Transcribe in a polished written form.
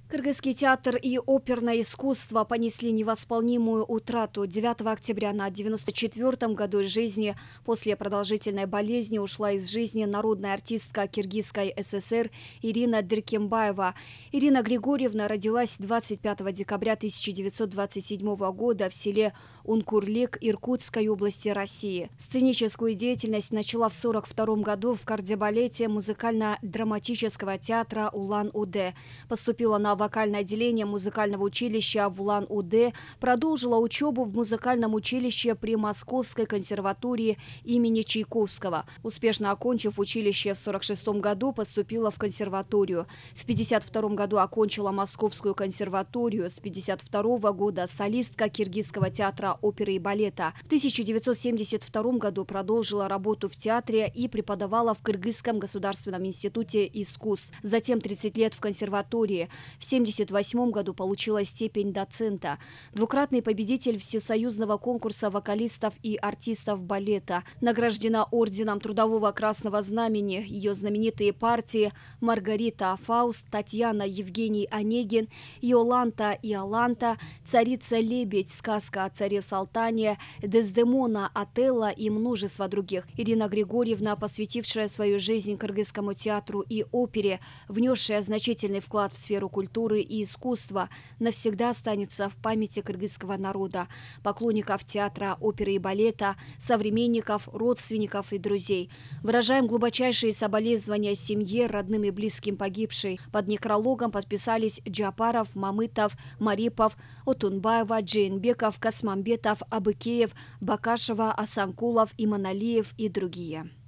Кыргызский театр и оперное искусство понесли невосполнимую утрату. 9 октября на 94-м году жизни после продолжительной болезни ушла из жизни народная артистка Киргизской ССР Ирина Дыркембаева. Ирина Григорьевна родилась 25 декабря 1927 года в селе Ункурлик Иркутской области России. Сценическую деятельность начала в 1942 году в кардебалете музыкально-драматического театра Улан-Удэ. Поступила на вокальное отделение музыкального училища в Улан-Удэ, продолжила учебу в музыкальном училище при Московской консерватории имени Чайковского. Успешно окончив училище в 1946 году, поступила в консерваторию. В 1952 году окончила Московскую консерваторию. С 1952 года солистка Киргизского театра оперы и балета. В 1972 году продолжила работу в театре и преподавала в Кыргызском государственном институте искусств. Затем 30 лет в консерватории. В 1978 году получила степень доцента. Двукратный победитель всесоюзного конкурса вокалистов и артистов балета. Награждена орденом Трудового Красного Знамени. Ее знаменитые партии «Маргарита Фауст», «Татьяна», «Евгений Онегин», «Иоланта» и «Иоланта», «Царица-лебедь», «Сказка о царе Салтане», «Дездемона», «Отелло» и множество других. Ирина Григорьевна, посвятившая свою жизнь Кыргызскому театру и опере, внесшая значительный вклад в сферу культуры и искусства, навсегда останется в памяти кыргызского народа, поклонников театра, оперы и балета, современников, родственников и друзей. Выражаем глубочайшие соболезнования семье, родным и близким погибшей. Под некрологом подписались Джапаров, Мамытов, Марипов, Отунбаева, Джейнбеков, Касмамбетов, Абыкеев, Бакашева, Асанкулов, Иманалиев и другие.